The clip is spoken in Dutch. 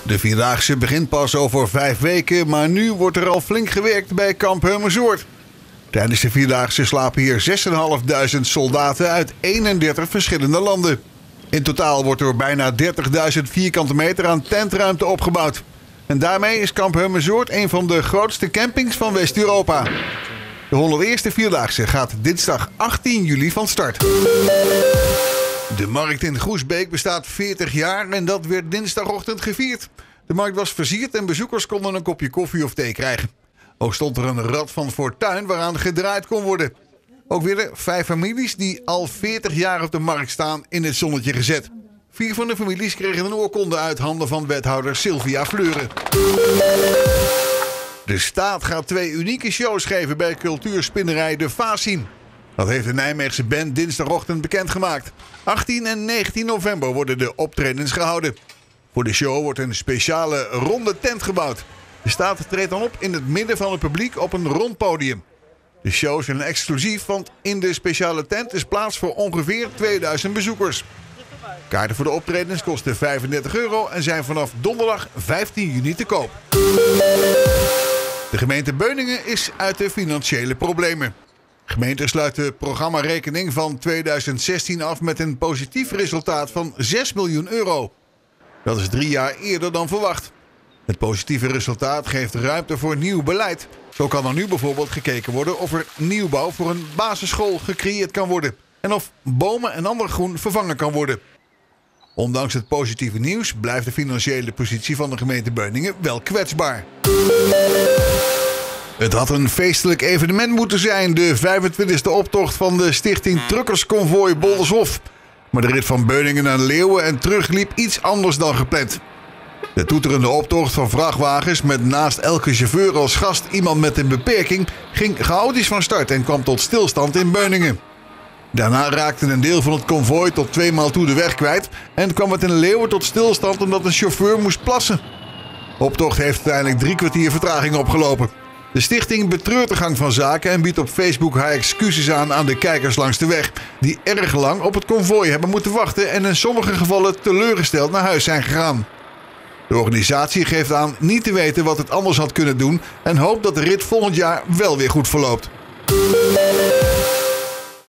De Vierdaagse begint pas over 5 weken, maar nu wordt er al flink gewerkt bij kamp Heumersoord. Tijdens de Vierdaagse slapen hier 6.500 soldaten uit 31 verschillende landen. In totaal wordt er bijna 30.000 vierkante meter aan tentruimte opgebouwd. En daarmee is kamp Heumersoord een van de grootste campings van West-Europa. De 101e Vierdaagse gaat dinsdag 18 juli van start. De markt in Groesbeek bestaat 40 jaar en dat werd dinsdagochtend gevierd. De markt was versierd en bezoekers konden een kopje koffie of thee krijgen. Ook stond er een rad van fortuin waaraan gedraaid kon worden. Ook werden 5 families die al 40 jaar op de markt staan in het zonnetje gezet. 4 van de families kregen een oorkonde uit handen van wethouder Sylvia Fleuren. De staat gaat 2 unieke shows geven bij cultuurspinnerij De Fasim. Dat heeft de Nijmeegse band dinsdagochtend bekendgemaakt. 18 en 19 november worden de optredens gehouden. Voor de show wordt een speciale ronde tent gebouwd. De staat treedt dan op in het midden van het publiek op een rond podium. De shows zijn exclusief, want in de speciale tent is plaats voor ongeveer 2000 bezoekers. Kaarten voor de optredens kosten €35 en zijn vanaf donderdag 15 juni te koop. De gemeente Beuningen is uit de financiële problemen. De gemeente sluit de programmarekening van 2016 af met een positief resultaat van €6 miljoen. Dat is 3 jaar eerder dan verwacht. Het positieve resultaat geeft ruimte voor nieuw beleid. Zo kan er nu bijvoorbeeld gekeken worden of er nieuwbouw voor een basisschool gecreëerd kan worden. En of bomen en ander groen vervangen kan worden. Ondanks het positieve nieuws blijft de financiële positie van de gemeente Beuningen wel kwetsbaar. Het had een feestelijk evenement moeten zijn, de 25e optocht van de stichting Truckersconvooi Boldershof. Maar de rit van Beuningen naar Leeuwen en terug liep iets anders dan gepland. De toeterende optocht van vrachtwagens met naast elke chauffeur als gast iemand met een beperking ging chaotisch van start en kwam tot stilstand in Beuningen. Daarna raakte een deel van het konvooi tot 2 maal toe de weg kwijt en kwam het in Leeuwen tot stilstand omdat een chauffeur moest plassen. De optocht heeft uiteindelijk 3 kwartier vertraging opgelopen. De stichting betreurt de gang van zaken en biedt op Facebook haar excuses aan de kijkers langs de weg, die erg lang op het konvooi hebben moeten wachten en in sommige gevallen teleurgesteld naar huis zijn gegaan. De organisatie geeft aan niet te weten wat het anders had kunnen doen en hoopt dat de rit volgend jaar wel weer goed verloopt.